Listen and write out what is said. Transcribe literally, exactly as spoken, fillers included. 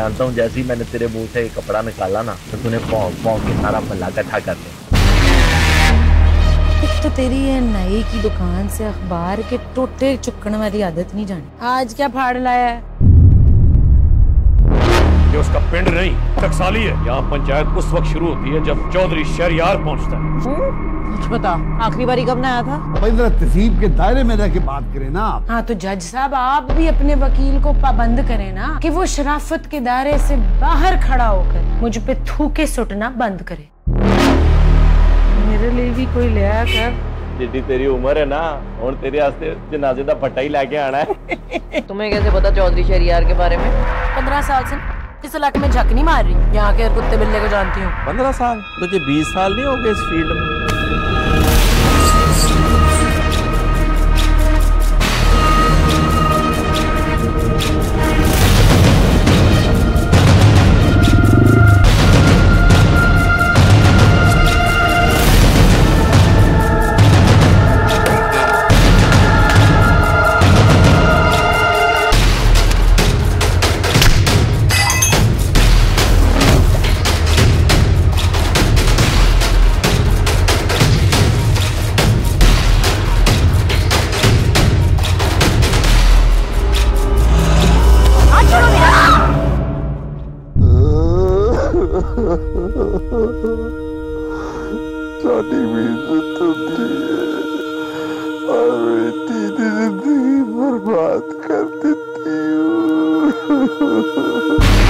जानता हूँ जैसे ही मैंने तेरे मुंह से कपड़ा निकाला ना तो तूने पौ पौ के सारा मल्ला इकट्ठा कर लिया। एक तो तेरी ये नई की दुकान से अखबार के टोटे चुक्कन वाली आदत नहीं जानी। आज क्या फाड़ लाया है? ये उसका पिंड नहीं टकसाली है। यहाँ पंचायत उस वक्त शुरू होती है जब चौधरी शहरियार पहुँचता है। कुछ बता, आखिरी बारी कब नया था? जरा तहजीब के दायरे में रह के बात करें ना आप। हाँ तो जज साहब आप भी अपने वकील को पाबंद करें ना कि वो शराफत के दायरे से बाहर खड़ा होकर मुझ पे थूके सुटना बंद करे। मेरे लिए भी कोई ले आया कर। जिड्डी तेरी उम्र है ना और तेरे वास्ते जनाजे दा फट्टा ही लेके आना है। तुम्हें कैसे पता चौधरी शहरियार के बारे में? पंद्रह साल से इस इलाके में झक नहीं मार रही। यहाँ के कुत्ते बिल्ले को जानती हूँ। पंद्रह साल तुझे बीस साल नहीं हो गए इस फील्ड में? साड़ी भी इज्जत होती है और मेरी तीन जिंदगी बर्बाद कर देती हूँ।